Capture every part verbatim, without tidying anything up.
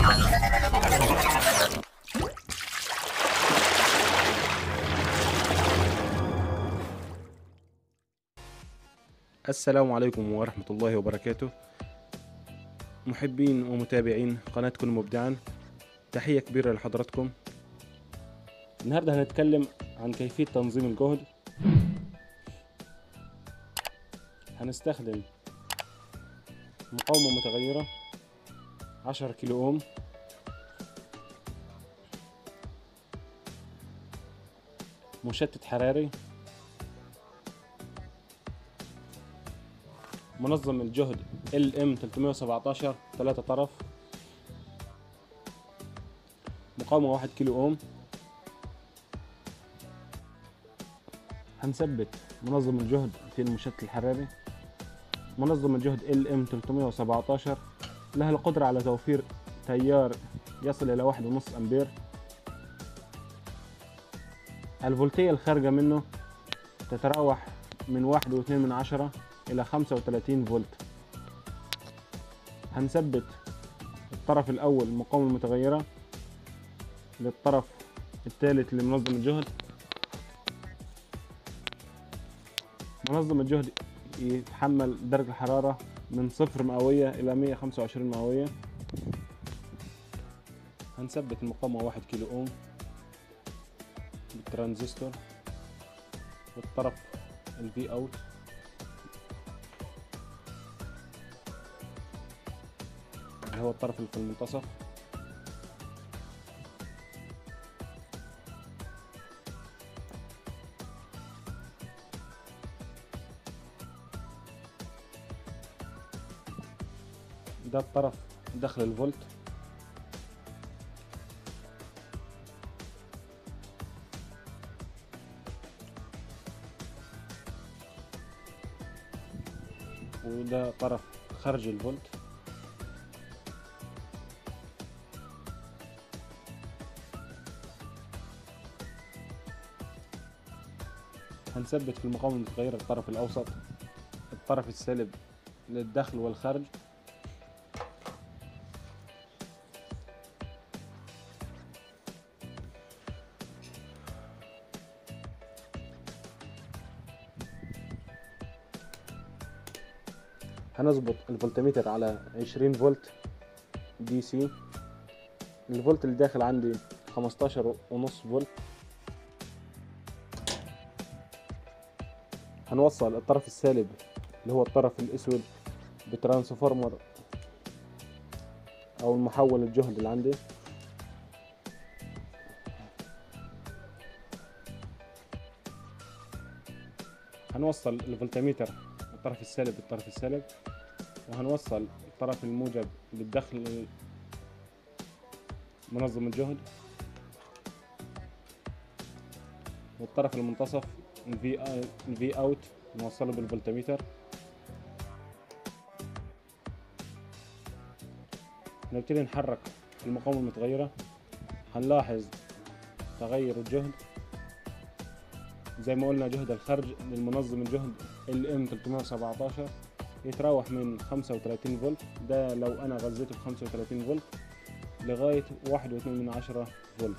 السلام عليكم ورحمة الله وبركاته. محبين ومتابعين قناتكم مبدعا، تحية كبيرة لحضراتكم. النهاردة هنتكلم عن كيفية تنظيم الجهد. هنستخدم مقاومة متغيرة عشرة كيلو اوم، مشتت حراري، منظم الجهد ال ام ثلاثمية وسبعتاشر ثلاثة طرف، مقاومة واحد كيلو اوم. هنثبت منظم الجهد في المشتت الحراري. منظم الجهد ال ام ثلاثمية وسبعتاشر لها القدرة على توفير تيار يصل إلى واحد ونص أمبير. الفولتية الخارجة منه تتراوح من واحد واثنين من عشرة إلى خمسة وثلاثين فولت. هنثبت الطرف الأول مقاومة متغيرة للطرف الثالث لمنظم الجهد. منظم الجهد يتحمل درجة الحرارة من صفر مئوية إلى مئة وخمسة وعشرين مئوية. هنثبت المقاومة واحد كيلو أوم بالترانزستور والطرف الفي اوت. اللي هو الطرف اللي في المنتصف. ده الطرف داخل الفولت. وده طرف خارج الفولت. هنثبت في المقاومة المتغيرة الطرف الأوسط، الطرف السالب للدخل والخارج. هنظبط الفولتميتر على عشرين فولت دي سي. الفولت اللي داخل عندي خمستاشر ونص فولت. هنوصل الطرف السالب اللي هو الطرف الاسود بترانسفورمر او المحول الجهد اللي عندي. هنوصل الفولتميتر الطرف السالب بالطرف السالب، وهنوصل الطرف الموجب بالدخل منظم الجهد، والطرف المنتصف الفي الفي اوت نوصله بالفولتميتر. نبتدي نحرك المقاومة المتغيرة. هنلاحظ تغير الجهد. زي ما قلنا جهد الخرج للمنظم الجهد ال ام ثلاثمية وسبعتاشر يتراوح من خمسة وثلاثين فولت، ده لو انا غذيته ب خمسة وثلاثين فولت، لغاية واحد واثنين من عشرة فولت.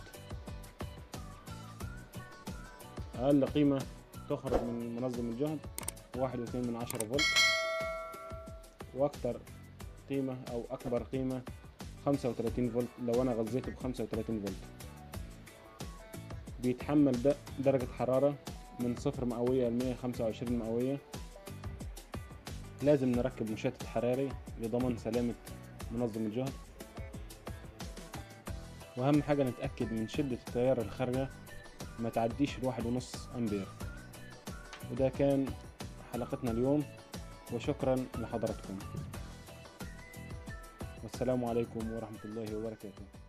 اقل قيمة تخرج من منظم الجهد واحد واثنين من عشرة فولت، واكثر قيمة او اكبر قيمة خمسة وثلاثين فولت لو انا غذيته ب خمسة وثلاثين فولت. بيتحمل درجة حرارة من صفر مئوية ل مئة وخمسة وعشرين مئوية. لازم نركب مشتت حراري لضمان سلامة منظم الجهد. واهم حاجة نتأكد من شدة التيار الخارجة ما تعديش الواحد ونص امبير. وده كان حلقتنا اليوم، وشكرا لحضراتكم، والسلام عليكم ورحمة الله وبركاته.